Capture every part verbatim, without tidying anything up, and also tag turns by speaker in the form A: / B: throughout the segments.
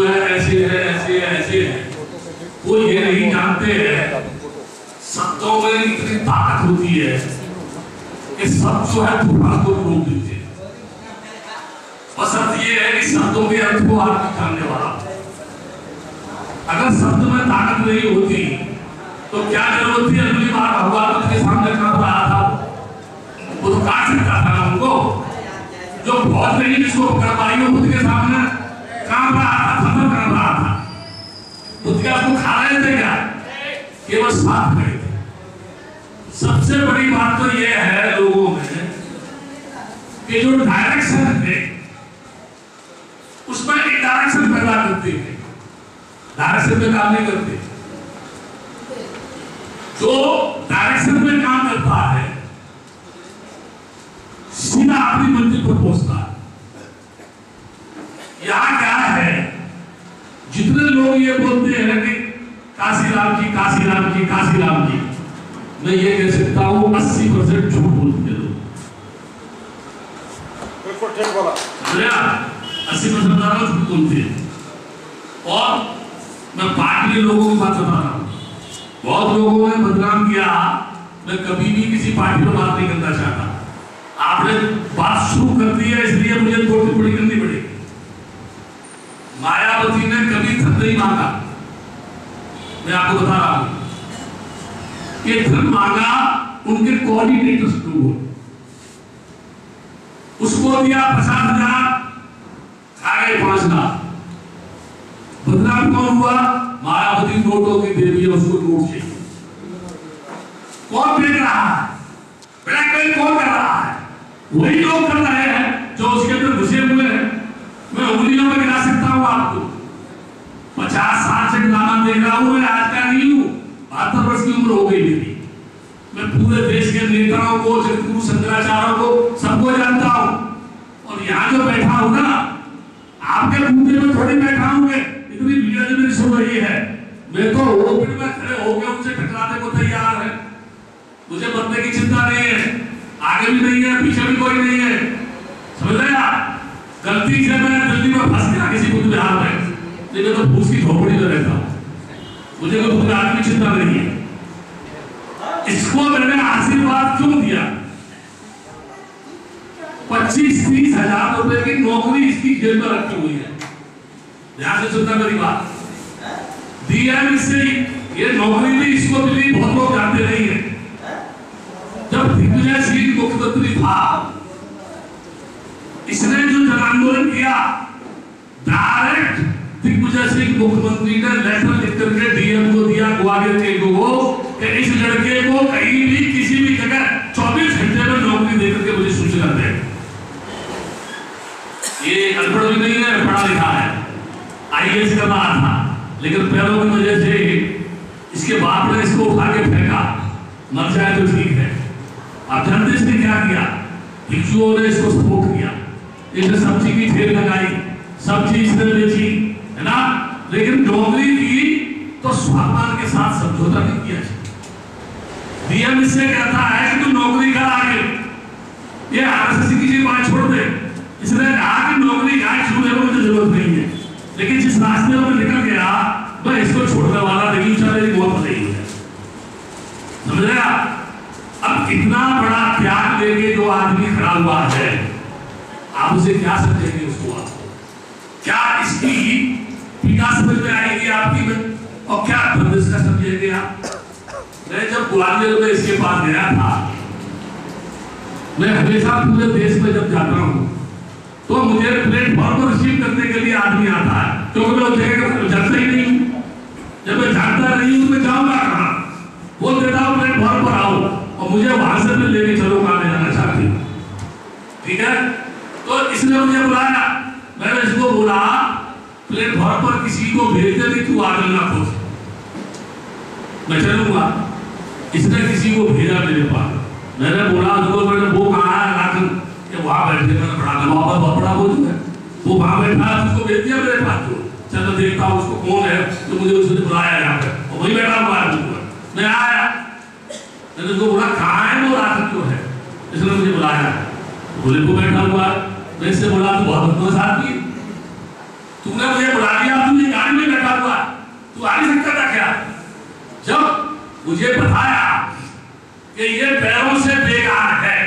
A: है ऐसे है ऐसे है ऐसे है, वो ये नहीं जानते हैं शब्दों में इतनी ताकत होती है कि शब्द जो है तूफान को रोक देते हैं। और शब्द ये है कि शब्दों के अर्थ को आदमी जानने वाला। अगर शब्द में ताकत नहीं होती तो क्या जरूरत थी अगली बार भगवान उसके सामने कांप रहा था, वो तो काट सकता था उनको। जो बहुत नहीं जिसको पकड़ पाई वो खुद के सामने कांप रहा था, थर कर रहा था, खुद के आपको खा रहे थे क्या, केवल साथ खड़े थे। सबसे बड़ी बात तो ये है लोगों में कि जो डायरेक्शन है उसमें इंडायरेक्शन पैदा करते हैं, डायरेक्शन में काम नहीं करते। जो डायरेक्शन में काम करता है सीधा अपनी मंजिल पर पहुंचता है। यहां क्या है, जितने लोग ये बोलते हैं कि काशीराम जी काशीराम जी काशीराम जी, मैं ये कह सकता हूं अस्सी परसेंट झूठ बोलते हैं लोग।
B: बिल्कुल ठीक बोला,
A: अस्सी परसेंट झूठ बोलते हैं। और मैं पार्टी लोगों की बात बता रहा हूं, बहुत लोगों ने बदनाम किया। मैं कभी भी किसी पार्टी पर बात नहीं करना चाहता। आपने बात शुरू कर दी है इसलिए मुझे दो टिप्पणी करनी पड़ेगी। मायावती ने कभी धन नहीं मांगा, मैं आपको बता रहा हूं। ये धन मांगा उनके कोऑर्डिनेटर्स लोगों, उसको दिया पचास हजार, खा गए पांच लाख। बदनाम कौन हुआ? मायावती नोटों की देवी है, उसको नोट चाहिए। कौन बेच रहा है? ब्लैकमेल कौन कर रहा है? वही लोग कर रहे हैं जो उसके अंदर घुसे हुए हैं। मैं उंगलियों में गिरा सकता हूं आपको, पचास साल से ड्रामा देख रहा हूं, मैं आज का नहीं हूं, बहत्तर वर्ष की उम्र हो गई मेरी। मैं पूरे देश के नेताओं को, जगतगुरु शंकराचार्य को, सबको जानता हूं। और यहाँ जो बैठा हूं ना, आपके बूथे में थोड़ी बैठा हूं, इतनी भीड़ मेरी सुन रही है, मैं तो ओपन में खड़े होकर उनसे टकराने को तैयार है। मुझे मरने की चिंता नहीं है, आगे भी नहीं है, पीछे भी कोई नहीं है, समझ रहे आप? गलती से मैं दिल्ली में फंस गया किसी बुद्ध विहार में, नहीं मैं तो भूस की झोपड़ी में रहता हूं, मुझे कोई बुद्ध आदमी की चिंता नहीं है। इसको मैंने आशीर्वाद क्यों दिया? पच्चीस तीस हजार रुपए की नौकरी इसकी जेब में रखी हुई है। ध्यान से सुनना मेरी बात। डीएम से ये नौकरी भी इसको मिली, बहुत लोग जानते नहीं है। जब दिग्विजय सिंह मुख्यमंत्री था, इसने जो जन आंदोलन किया, डायरेक्ट दिग्विजय सिंह मुख्यमंत्री ने लेटर लिख करके डीएम को दिया, ग्वालियर के लोगों कि इस लड़के को कहीं भी किसी भी जगह चौबीस घंटे में नौकरी देकर के मुझे सूचना दे। ये अनपढ़ भी नहीं है, पढ़ा लिखा है, आईएएस कर रहा था, लेकिन पैरों की वजह से इसके बाप ने इसको उठा के फेंका, मर जाए तो ठीक है। अब जानते इसने क्या किया? भिक्षुओं ने इसको सपोर्ट किया, इसने सब्जी की ठेल लगाई, सब्जी इसने बेची, है ना, लेकिन नौकरी की तो स्वाभिमान के साथ समझौता नहीं किया। डीएम इससे कहता है कि तू नौकरी कर आगे, ये आरएसएस की बात छोड़ दे। इसने कहा कि नौकरी का शुरू में मुझे जरूरत नहीं है, लेकिन जिस रास्ते में निकल गया मैं इसको छोड़ने वाला नहीं, चाहे मेरी मौत नहीं है। समझ रहे आप? अब इतना बड़ा त्याग लेके जो आदमी खड़ा हुआ है, आप उसे क्या समझेंगे? उसको आप क्या इसकी पीड़ा समझ में आएगी आपकी में, और क्या बंदिश का समझेंगे आप? मैं जब ग्वालियर में इसके पास गया था, मैं हमेशा पूरे देश में जब जाता हूँ तो मुझे प्लेटफॉर्म पर रिसीव करने के लिए आदमी आता है, क्योंकि मैं उस जगह जानता ही नहीं हूँ। जब मैं जानता नहीं हूँ तो मैं जाऊंगा कहाँ? बोल देता हूँ प्लेटफॉर्म पर आओ और मुझे वहां से भी लेके चलो कहाँ ले जाना चाहती हूँ, ठीक है? तो इसने मुझे बुलाया, मैंने इसको बोला प्लेटफॉर्म पर किसी को भेज दे, तू आ जाना खुद, मैं चलूंगा। इसने किसी को भेजा मेरे पास, मैंने बोला उसको, मैंने वो कहाँ है राखन के वहां बैठे, मैंने बड़ा वहां बहुत बड़ा बोझ है, वो वहां बैठा है, उसको भेज दिया मेरे पास। जो चलो देखता हूँ उसको कौन है, तो मुझे उसने बुलाया यहाँ पे, और वही बैठा हुआ है। मैं आया, मैंने उसको बोला कहाँ है वो राखन क्यों है? इसने मुझे बुलाया, बोले को बैठा हुआ है। मैं इससे बोला तू बहुत बदमाश आदमी, तूने मुझे बुला दिया, तू में बैठा हुआ, तू आ नहीं सकता था क्या? जब मुझे बताया कि ये पैरों से बेकार है,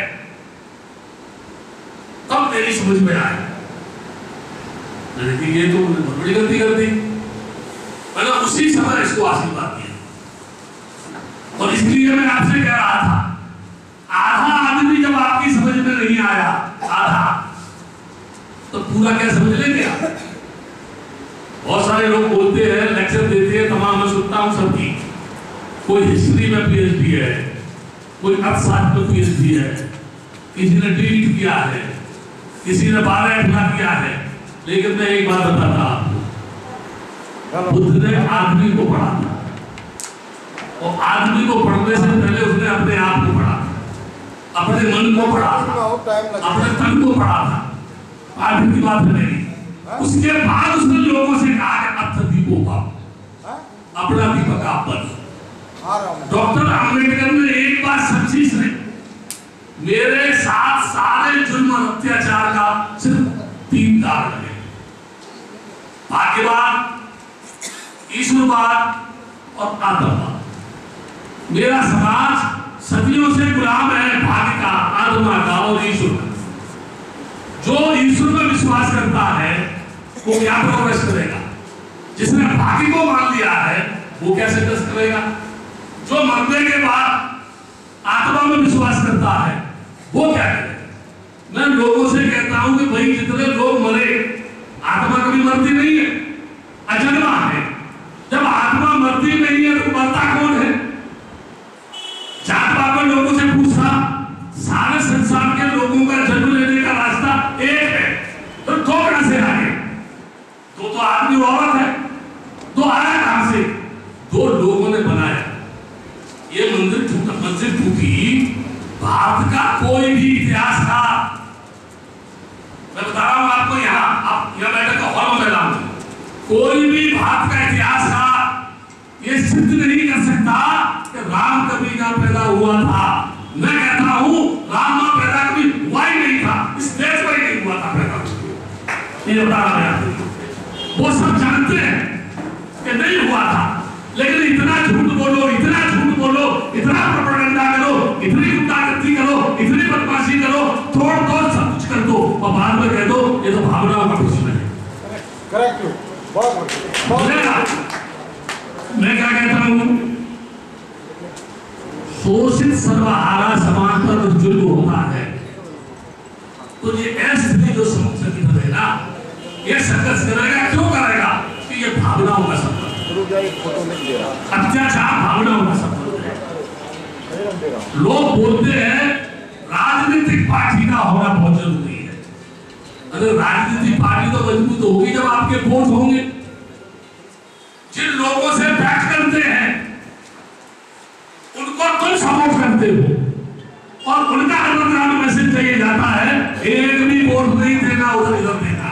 A: तब मेरी समझ में आया। मैंने कहा ये तो बहुत बड़ी गलती कर दी। मैंने उसी समय इसको आशीर्वाद दिया। और इसलिए मैं आपसे कह रहा था, आधा आदमी जब आपकी समझ में नहीं आया, आधा, तो पूरा क्या समझ लेंगे आप? बहुत सारे लोग बोलते हैं, लेक्चर देते हैं, तमाम मैं सुनता हूं सबकी। कोई हिस्ट्री में पीएचडी है, कोई अर्थशास्त्र में पीएचडी है, किसी ने डीलिट किया है, किसी ने बारह अठला किया है। लेकिन मैं एक बात बताता आपको, बुद्ध ने आदमी को पढ़ा था, और आदमी को पढ़ने से पहले उसने अपने आप को पढ़ा था, अपने मन को पढ़ा था, अपने तन को पढ़ा था। आदमी की बात है मेरी। उसके बाद उसने लोगों से कहा कि अब तक दीपो का अपना दीपक आप बन। डॉक्टर अम्बेडकर ने एक बात समझी से, मेरे साथ सारे जुल्म और अत्याचार का सिर्फ तीन कारण है, भाग्यवाद, ईश्वरवाद और आतंकवाद। मेरा समाज सदियों से गुलाम है भाग्य का, आत्मा का और ईश्वर का। जो ईश्वर में विश्वास करता है वो क्या प्रोग्रेस करेगा? जिसने भाग्य को मान लिया है वो क्या सक्सेस करेगा? जो मरने के बाद आत्मा में विश्वास करता है वो क्या करेगा? मैं लोगों से कहता हूं कि भाई जितने लोग मरे, आत्मा कभी मरती नहीं है, अजन्मा है। जब आत्मा मरती नहीं है तो मरता कौन है? जात पात में लोगों से पूछा, सारे संसार के लोगों का जन्म लेने का रास्ता एक है, तो दो कहां से आए? दो तो आदमी औरत है, दो आया कहां से? दो लोगों ने बनाया। ये मंदिर टूटा, मस्जिद टूटी, भारत का कोई भी इतिहास का, मैं बता रहा हूं आपको, यहां आप यहां बैठे का हॉल में बैठा हूं, कोई भी भारत का इतिहास का ये सिद्ध नहीं कर सकता कि राम कभी ना पैदा हुआ था। मैं कहता हूं राम ना पैदा कभी हुआ ही नहीं था, इस देश में ही नहीं हुआ था पैदा। ये बता रहा है आपको, वो सब जानते हैं कि नहीं हुआ था, लेकिन इतना झूठ बोलो, इतना झूठ बोलो, इतना प्रोपेगेंडा करो, इतनी गुंडागर्दी करो, इतनी बदमाशी करो, तोड़ तोड़ सब कुछ कर दो और बाद में कह दो ये तो भावनाओं का प्रश्न है।
B: करेक्ट, बहुत बहुत
A: मैं क्या कहता हूं, शोषित सर्वहारा समाज पर जुल्म होता है, तो ये ऐसे जो समस्या की तरह है ना, ये संघर्ष करेगा, क्यों करेगा? कि ये भावनाओं का संबंध, अत्याचार भावनाओं का संबंध है। लोग बोलते हैं राजनीतिक पार्टी का होना बहुत जरूरी है। अगर राजनीतिक पार्टी तो मजबूत होगी जब आपके वोट होंगे। जिन लोगों से बैठ करते हैं उनको तुम सपोर्ट करते हो और उनका अंडरग्राउंड मैसेज चाहिए जाता है, एक भी वोट नहीं देना, उधर इधर देना।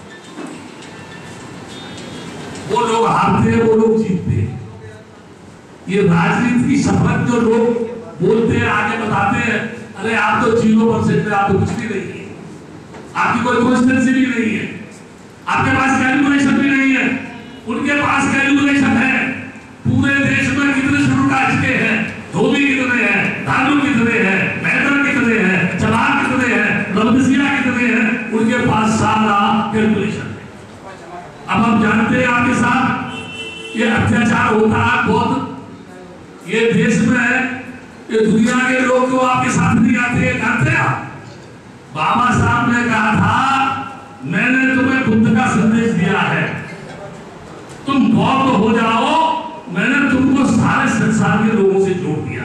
A: वो लोग हारते हैं, वो लोग जीतते हैं। ये राजनीति की शपथ जो लोग बोलते हैं, आगे बताते हैं, अरे आप तो जीरो परसेंट है, आप तो कुछ भी नहीं है, आपकी कोई कॉन्स्टिट्यूएंसी भी नहीं है, आपके पास कैलकुलेशन भी नहीं है। उनके पास कैलकुलेशन है, पूरे देश में कितने शेड्यूल कास्ट के हैं, धोबी कितने हैं, धानु कितने हैं, मैटर कितने हैं, चलान कितने हैं, लंबसिया कितने हैं, उनके पास सारा कैलकुलेशन है। अब हम जानते हैं आपके साथ ये अत्याचार होता है बहुत, ये देश में, ये दुनिया के लोग जो आपके साथ नहीं आते, जानते हैं आप? बाबा साहब ने कहा था, मैंने तुम्हें बुद्ध का संदेश दिया है, तुम बौद्ध हो जाओ, मैंने तुमको सारे संसार के लोगों से जोड़ दिया।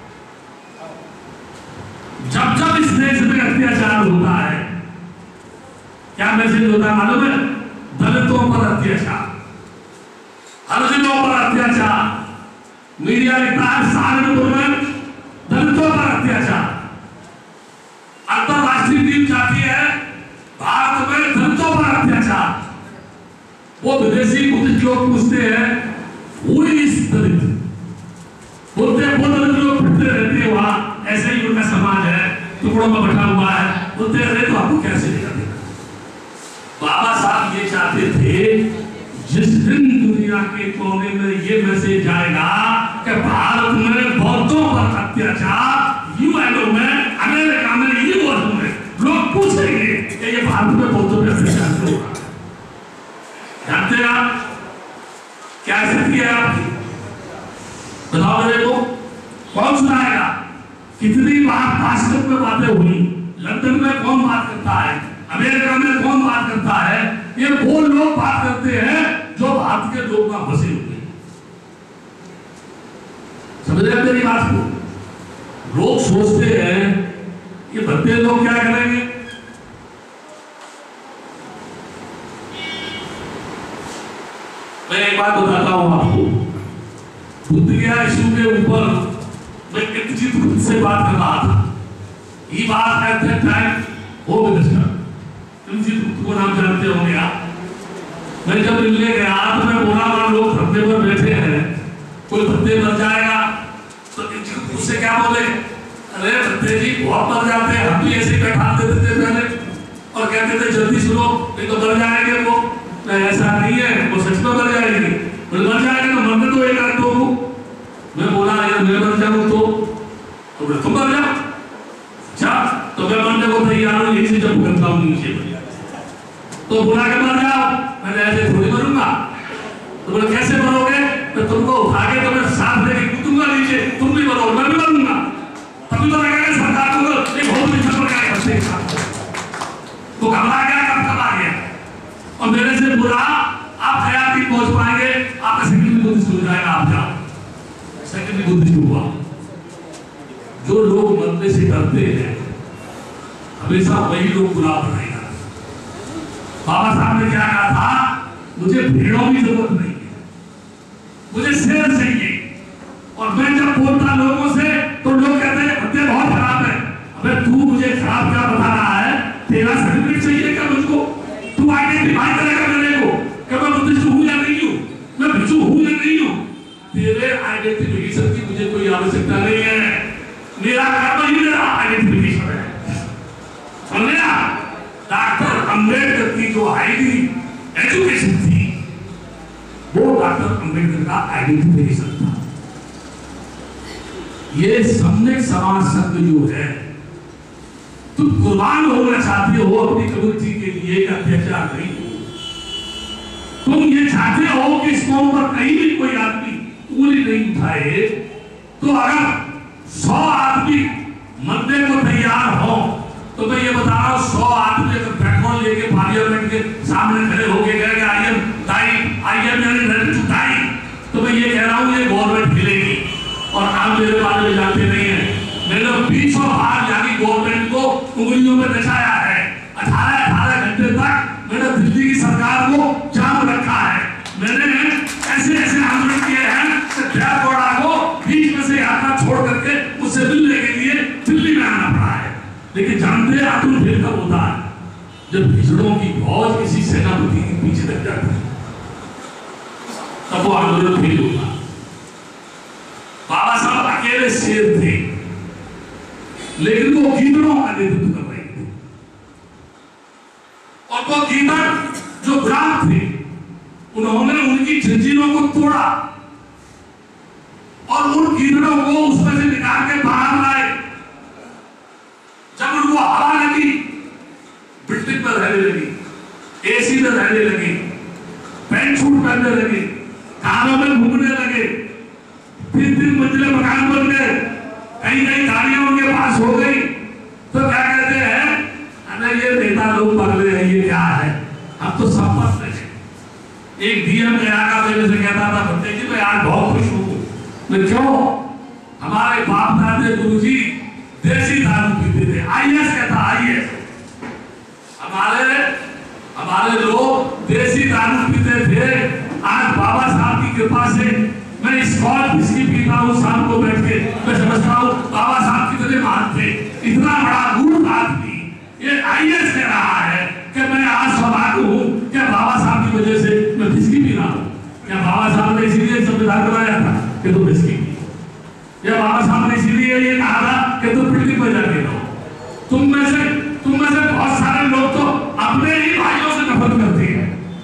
A: जब जब इस देश में अत्याचार होता है, क्या मैसेज होता है मालूम है? दलितों पर अत्याचार, हरिजनों पर अत्याचार, मीडिया लिखता है सहारनपुर में दलितों पर अत्याचार, अंतरराष्ट्रीय टीम जाती है भारत में दलितों पर अत्याचार। वो विदेशी बुद्धिस्ट लोग पूछते हैं वो इस दलित, बोलते हैं वो दलित लोग फिरते रहते हैं वहां, ऐसे ही उनका समाज है, टुकड़ों में बैठा हुआ है, बोलते हैं अरे तो आपको कैसे दिखा देगा? बाबा साहब ये चाहते थे जिस दिन दुनिया के कोने में ये मैसेज आएगा कि भारत में बौद्धों पर अत्याचार, यूएनओ में, अमेरिका में, यूएस में लोग पूछेंगे कि ये भारत में बौद्धों पर अत्याचार क्यों हो रहा है। जानते हैं आप क्या स्थिति है आपकी? बताओ मेरे को, कौन सुनाएगा? कितनी बार पासपोर्ट में बातें हुई, लंदन में कौन बात करता है, अमेरिका में कौन बात करता है? ये वो लोग बात करते हैं जो भारत के लोग ना फंसे हुए। समझ रहे मेरी बात को? लोग सोचते हैं ये भद्दे लोग क्या करेंगे। मैं एक बात बताता हूं आपको, बुद्ध गया इशू के ऊपर मैं कितनी खुद से बात कर रहा था। ये बात at that time home minister को नाम जानते होंगे आप। मैं जब मिलने गया तो मैं बोला वहां लोग धरने पर बैठे हैं, कोई भत्ते मर जाएगा तो उससे क्या बोले, अरे भत्ते जी बहुत मर जाते हैं, हम भी ऐसे बैठा देते थे पहले और कहते थे जल्दी सुनो नहीं तो मर जाएंगे वो। ऐसा नहीं है, वो सच में मर जाएंगे, मर जाएंगे तो मरने तो एक आध दो। मैं बोला यार मैं मर जाऊं तो तो तुम मर जाओ। अच्छा तो मैं मरने को तैयार हूं, यही से जब करता हूं नीचे तो बुला के मर जाओ। मैंने ऐसे थोड़ी मरूंगा। तो बोले कैसे मरोगे? मैं तुमको उठा के तो मैं साथ लेके कूदूंगा नीचे, तुम भी मरो मैं भी मरूंगा। तभी तो लगेगा सरकार को एक बहुत अच्छा प्रकार करते वो घबरा गया, कब कब आ गया और मेरे से बुरा आप हयाती पहुंच पाएंगे, आपका सेकंड बुद्धिस्ट हो जाएगा। आप जाओ सेकंड बुद्धिस्ट हुआ। जो लोग मरने से डरते हैं हमेशा वही लोग बुरा बनाएगा। बाबा साहब ने क्या कहा था, मुझे भीड़ों की जरूरत नहीं है, मुझे शेर चाहिए। और मैं जब बोलता लोगों से तो लोग कहते हैं भत्ते बहुत खराब है। अबे तू मुझे खराब क्या बता रहा है? तेरा सर्टिफिकेट चाहिए क्या मुझको? तू आइडेंटिफाई करेगा मेरे को कि मैं बुद्धिस्ट हूं या नहीं हूं, मैं भिक्षु हूं या नहीं हूं। तेरे आइडेंटिफिकेशन की मुझे कोई आवश्यकता नहीं है। मेरा कर्म ही मेरा आइडेंटिफिकेशन है। समझा? डॉक्टर अंबेडकर की जो आईडी एजुकेशन थी वो डॉक्टर अंबेडकर का आइडेंटिफिकेशन था। ये सम्यक समाज संघ जो है, तुम कुर्बान होना चाहते हो अपनी कम्युनिटी के लिए, अत्याचार नहीं। तुम ये चाहते हो कि इस कौम पर कहीं भी कोई आदमी उंगली नहीं उठाए, तो अगर सौ आदमी मरने को तैयार हो तो मैं ये बता रहा हूं सौ आदमी अगर पेट्रोल लेके पार्लियामेंट के सामने खड़े होके गए I am die I am ready to die, तो मैं ये कह रहा हूं ये गवर्नमेंट हिलेगी। और आप मेरे बारे में जानते नहीं है, मैंने बीसों बार यानी गवर्नमेंट को उंगलियों में नचाया है। अठारह अठारह घंटे तक मैंने दिल्ली की सरकार को जाम रखा है। मैंने ऐसे ऐसे आंदोलन किए हैं कि देवगौड़ा को बीच में से यात्रा छोड़ करके उससे मिलने के लिए दिल्ली में आना पड़ा है। लेकिन जानते हैं आंदोलन फिर कब होता है? जब भिजड़ों की फौज किसी सेनापति के पीछे लग जाती है, तब वो आंदोलन फेल होता। बाबा साहब अकेले शेर थे, लेकिन वो गीदड़ों का नेतृत्व कर रहे थे। और वो गीदड़ जो गुलाम थे, उन्होंने उनकी जंजीरों को तोड़ा और उन गीदड़ों को उसमें से निकाल के बाहर लाए। जब उनको हवा लगी, बिल्डिंग पर रहने लगी, एसी में रहने लगे, पैंट सूट पहनने लगे, कारों में घूमने लगे, तीन तीन मंजिले मकान बन गए, कहीं कहीं गाड़ियां उनके पास हो गई। तो क्या कहते हैं, अरे ये नेता लोग पगले हैं, ये क्या है, हम तो संपत्ति हैं। एक डीएम गया का मेरे से कहता था, भत्ते जी मैं आज बहुत खुश हूँ। मैं क्यों? हमारे बाप दादे गुरु जी देसी दारू पीते थे। आईएएस कहता आईएएस, हमारे हमारे लोग देसी दारू पीते थे। आज बाबा साहब की कृपा से मैं स्कॉच विस्की पीता हूँ शाम को बैठ के। मैं समझता हूँ बाबा साहब कितने महान थे, इतना बड़ा मूर्ख आदमी ये आईएएस कह रहा है कि मैं आज सौभाग्य हूँ क्या बाबा साहब की वजह से मैं विस्की पी रहा हूँ। क्या बाबा साहब ने इसीलिए संविधान बनाया था कि तुम विस्की पी? या बाबा साहब ने इसीलिए ये कहा था कि तुम बिल्डिंग में जाके रहो? तुम में से तुम में से बहुत सारे लोग तो अपने ही भाइयों से नफरत करते हैं।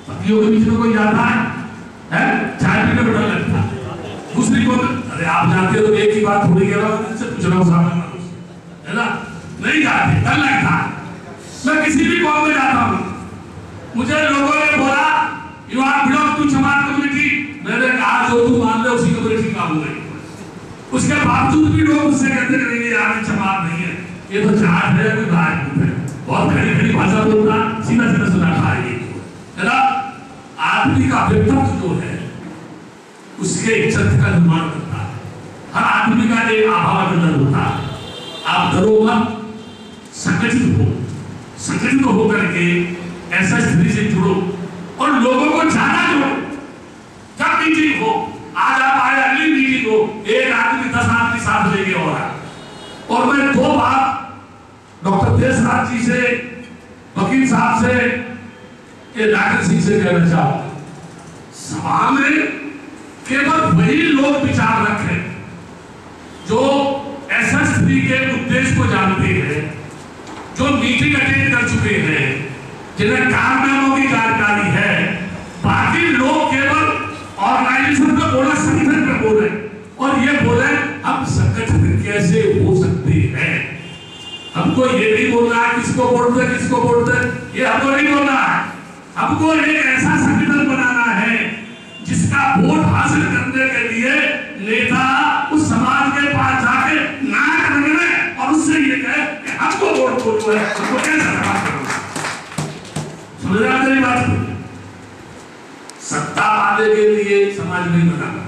A: पतियों के बीच में कोई जाता है, है? चाय पीने में डर लगता है, दूसरी को अरे आप जाते हो तो एक ही बात थोड़ी कह रहा हूँ, इससे पूछ रहा हूँ सामने वालों से, है ना? नहीं जाते, डर लगता है। मैं किसी भी कॉम में जाता हूँ, मुझे लोगों ने बोला you are belong to Chamar community, मैंने कहा जो तू मान ले उसी कम्युनिटी का हूँ। उसके बावजूद भी लोग मुझसे कहते हैं नहीं यार चमार नहीं है, ये तो जाट है, कोई राजपूत है, बहुत खड़ी खड़ी भाषा बोलता, सीधा सीधा सुनाता है, है ना? आदमी का व्यक्तित्व जो है उसके इज्जत का निर्माण करता है। हर आदमी का एक आभाव अंदर होता है। आप डरो मत, संगठित हो, संगठित होकर के ऐसा स्थिति से जुड़ो और लोगों को ज्यादा जोड़ो। जब मीटिंग हो, आज आप आए, अगली मीटिंग हो, एक आदमी दस आदमी साथ लेके हो रहा है। और मैं दो बात डॉक्टर देशराज जी से, वकील साहब से, ये डॉक्टर सिंह से कहना चाहूंगा, सभा में केवल वही लोग विचार रखें जो ऐसा स्थिति के उद्देश्य को जानते हैं, जो मीटिंग अटेंड कर चुके हैं, जिन्हें कारनामों की जानकारी है। बाकी लोग केवल ऑर्गेनाइजेशन पे बोले, संगठन पे बोले और ये बोले हम संगठन कैसे हो सकते हैं। हमको ये नहीं बोलना है किसको वोट दे किसको वोट दे, ये हमको नहीं बोलना है। हमको एक ऐसा संगठन बनाना है जिसका वोट हासिल करने के लिए नेता उस समाज के पास जाके नाक रगड़े और उससे ये कहे कि हमको वोट बोलो है, हमको कैसे समाज करो। समझ रहे हैं मेरी बात? सत्ता पाने के लिए समाज नहीं बनाना,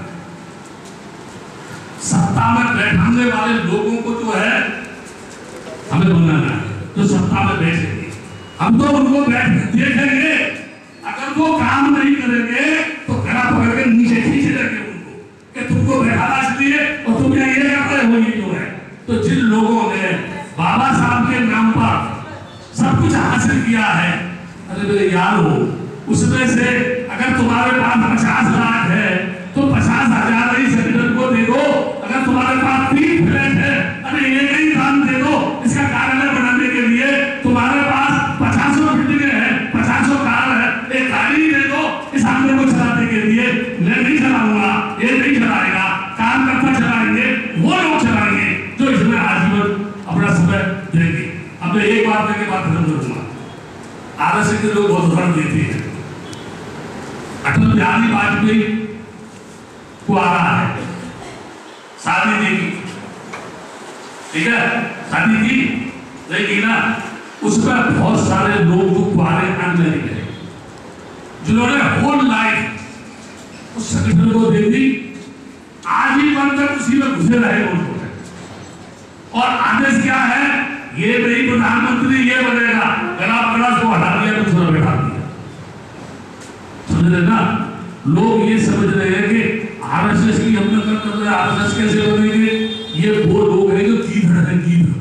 A: सत्ता में बैठाने वाले लोगों को जो है हमें बनाना है, जो सत्ता में बैठेंगे। हम तो उनको बैठ देखेंगे, अगर वो काम नहीं करेंगे तो गला पकड़ के नीचे खींच लेंगे उनको कि तुमको बैठाना इसलिए और तुम ये करते हो। ये जो है तो जिन लोगों ने बाबा साहब के नाम पर सब कुछ हासिल किया है, अरे मेरे यार हो, उसमें से अगर तुम्हारे पास पचास लाख है तो पचास हजार ही संगठन को दे दो। अगर तुम्हारे पास तीन फ्लैट है, अरे एक ही दान दे दो इसका कार्यालय बनाने के लिए। तुम्हारे पास पचासों बिल्डिंगें हैं, पचासों कार है, एक गाड़ी दे दो इस आंदोलन को चलाने के लिए। मैं नहीं चलाऊंगा, ये नहीं चलाएगा, काम करता चलाएंगे वो लोग चलाएंगे जो इसमें आजीवन अपना समय देंगे। अब मैं एक बात करके बात खत्म करूंगा। आरएसएस के लोग बहुत उदाहरण देते हैं, अटल बिहारी वाजपेयी को आ रहा है, शादी देखी, ठीक है, शादी की नहीं की ना, उस पर बहुत सारे लोग जो कुआरे अनमैरिड है, जिन्होंने होल लाइफ उस संगठन को दे दी, आजीवन तक उसी में घुसे रहे उनको। और आदेश क्या है, ये नहीं प्रधानमंत्री ये बनेगा, गला पकड़ा को हटा दिया, दूसरा बैठा दिया। समझ रहे ना? लोग ये समझ रहे हैं कि आरएसएस की हम नकल कर रहे हैं, आरएसएस कैसे बनेंगे? ये वो लोग हैं जो गीधड़ है, गीधड़,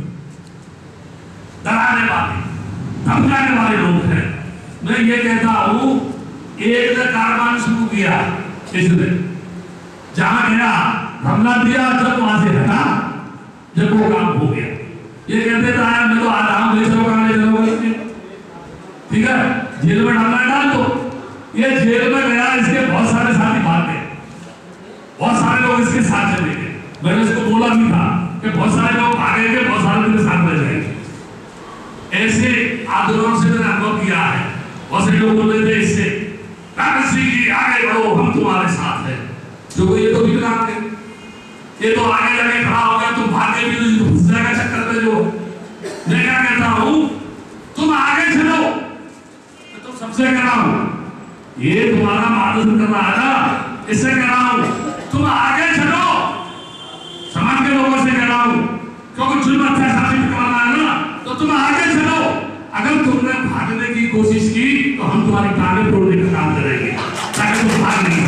A: डराने वाले, धमकाने वाले लोग हैं। मैं ये कहता हूं, एक ने कारवां शुरू किया, इसने जहां गया हमला दिया, जब वहां से हटा, जब वो काम हो गया, ये कहते थे यार मैं तो आ रहा हूं, ले चलो कहां ले चलोगे, ठीक है, जेल में डालना डाल दो। ये जेल में गया, इसके बहुत सारे साथी भाग गए, बहुत सारे लोग इसके साथ चले गए। मैंने इसको बोला भी था कि बहुत सारे लोग भागेंगे, बहुत सारे मेरे साथ रह जाएंगे। ऐसे आंदोलन से मैंने अनुभव किया है। बहुत से लोग बोलते थे इससे, डॉक्टर सिंह जी आगे बढ़ो, हम तुम्हारे साथ हैं। जो ये तो विकलांग है, ये तो आगे जाके खड़ा हो गया, तुम भागे भी तो घुस जाएगा चक्कर में। जो मैं क्या कहता हूं, तुम आगे चलो, मैं तुम सबसे कह रहा हूं, ये तुम्हारा मार्गदर्शन कर रहा है ना, इससे कह रहा हूं तुम आगे चलो, समाज के लोगों से कह रहा हूं, क्योंकि जुल्म अत्याचार करवाना है ना, तो तुम आगे चलो। अगर तुमने भागने की कोशिश की तो हम तुम्हारी टांगें तोड़ने का काम करेंगे, ताकि तुम भाग नहीं।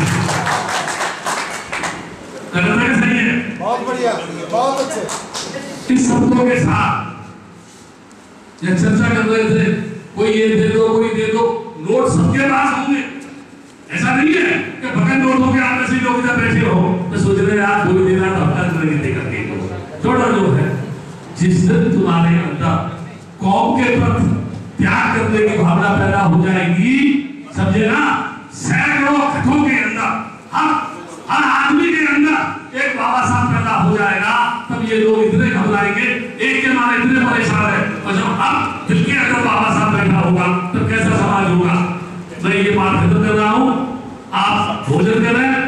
A: सही है,
B: बहुत बढ़िया, बहुत अच्छे।
A: इस शब्दों के साथ जब चर्चा कर रहे थे, कोई ये दे दो, कोई दे दो, नोट सबके पास होंगे। ऐसा नहीं है कि बगल नोट हो गया, आप ऐसे लोग इधर बैठे हो तो सोच रहे हैं आप कोई देना तो हफ्ता करेंगे देकर के। थोड़ा जो है, जिस दिन तुम्हारे अंदर कौम के प्रति त्याग करने की भावना पैदा हो जाएगी, समझे ना, सैकड़ों कथों के अंदर हर हर आदमी के अंदर एक बाबा साहब पैदा हो जाएगा, तब ये लोग इतने घबराएंगे, एक के मारे इतने परेशान है। और जब अब दिल के अंदर बाबा साहब बैठा होगा तब कैसा समाज होगा। मैं ये बात खत्म कर रहा हूँ, आप भोजन करें।